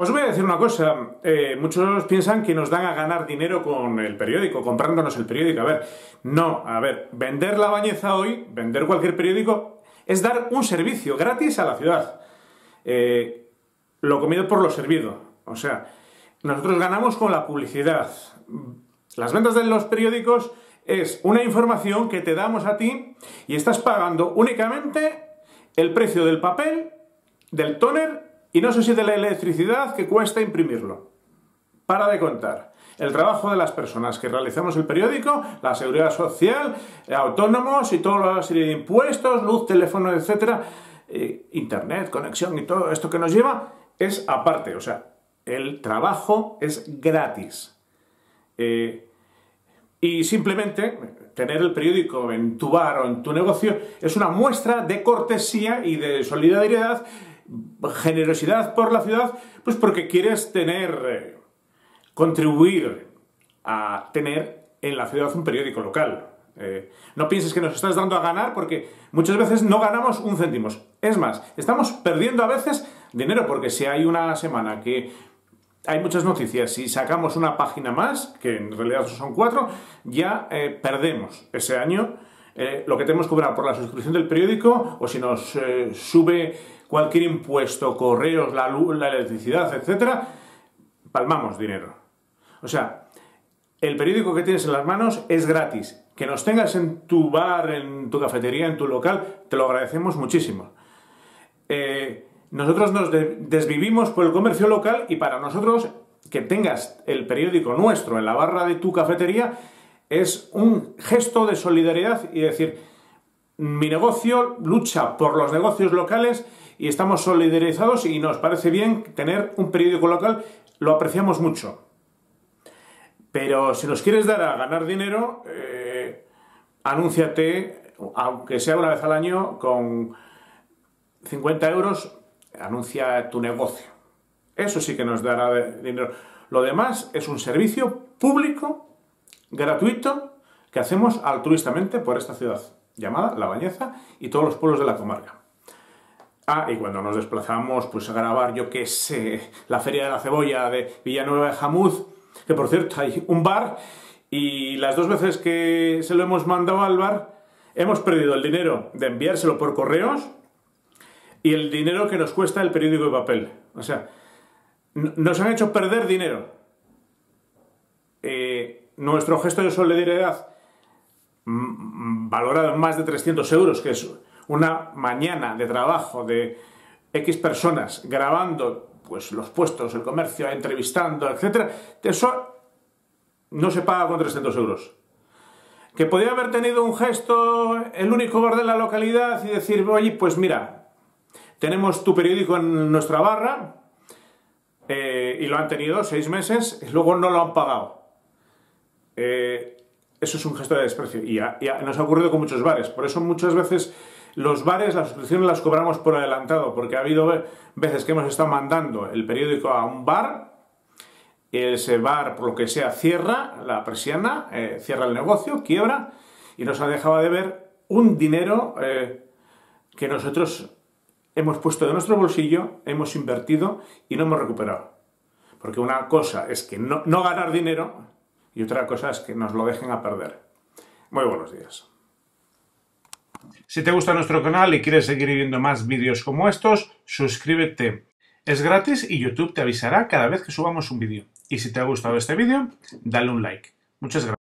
Os voy a decir una cosa, muchos piensan que nos dan a ganar dinero con el periódico, comprándonos el periódico. A ver, vender La Bañeza hoy, vender cualquier periódico, es dar un servicio gratis a la ciudad. Lo comido por lo servido. O sea, nosotros ganamos con la publicidad. Las ventas de los periódicos es una información que te damos a ti y estás pagando únicamente el precio del papel, del tóner y no sé si de la electricidad que cuesta imprimirlo. Para de contar. El trabajo de las personas que realizamos el periódico, la seguridad social, autónomos y toda la serie de impuestos, luz, teléfono, etcétera, internet, conexión y todo esto que nos lleva es aparte. O sea, el trabajo es gratis. Y simplemente tener el periódico en tu bar o en tu negocio es una muestra de cortesía y de solidaridad, generosidad por la ciudad, pues porque quieres contribuir a tener en la ciudad un periódico local. No pienses que nos estás dando a ganar porque muchas veces no ganamos un céntimo. Es más, estamos perdiendo a veces dinero porque si hay una semana que hay muchas noticias y sacamos una página más, que en realidad son 4, ya perdemos ese año lo que tenemos que cobrar por la suscripción del periódico o si nos sube cualquier impuesto, correos, la luz, la electricidad, etcétera, palmamos dinero. O sea, el periódico que tienes en las manos es gratis. Que nos tengas en tu bar, en tu cafetería, en tu local, te lo agradecemos muchísimo. Nosotros nos desvivimos por el comercio local y para nosotros que tengas el periódico nuestro en la barra de tu cafetería es un gesto de solidaridad y decir, mi negocio lucha por los negocios locales y estamos solidarizados y nos parece bien tener un periódico local, lo apreciamos mucho. Pero si nos quieres dar a ganar dinero, anúnciate, aunque sea una vez al año, con 50 euros, anuncia tu negocio. Eso sí que nos dará dinero. Lo demás es un servicio público, gratuito, que hacemos altruistamente por esta ciudad, llamada La Bañeza y todos los pueblos de la comarca. Y cuando nos desplazamos pues a grabar, yo qué sé, la Feria de la Cebolla de Villanueva de Jamuz, que por cierto hay un bar, y las 2 veces que se lo hemos mandado al bar, hemos perdido el dinero de enviárselo por correos y el dinero que nos cuesta el periódico de papel. O sea, nos han hecho perder dinero. Nuestro gesto de solidaridad, valorado en más de 300 euros, que es una mañana de trabajo de X personas grabando pues, los puestos, el comercio, entrevistando, etc. Eso no se paga con 300 euros. Que podría haber tenido un gesto, el único bar de la localidad, y decir, oye, pues mira, tenemos tu periódico en nuestra barra, y lo han tenido 6 meses, y luego no lo han pagado. Eso es un gesto de desprecio, y nos ha ocurrido con muchos bares. Por eso muchas veces los bares, las suscripciones las cobramos por adelantado, porque ha habido veces que hemos estado mandando el periódico a un bar, y ese bar, por lo que sea, cierra la persiana, cierra el negocio, quiebra, y nos ha dejado de ver un dinero que nosotros hemos puesto de nuestro bolsillo, hemos invertido y no hemos recuperado. Porque una cosa es que no ganar dinero y otra cosa es que nos lo dejen a perder. Muy buenos días. Si te gusta nuestro canal y quieres seguir viendo más vídeos como estos, suscríbete. Es gratis y YouTube te avisará cada vez que subamos un vídeo. Y si te ha gustado este vídeo, dale un like. Muchas gracias.